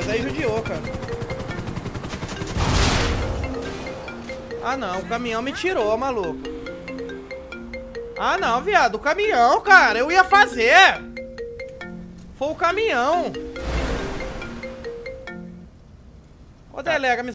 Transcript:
Mas aí judiou, cara. Ah, não. O caminhão me tirou, maluco. Ah, não, viado. O caminhão, cara. Eu ia fazer. Foi o caminhão. Ô, delega, me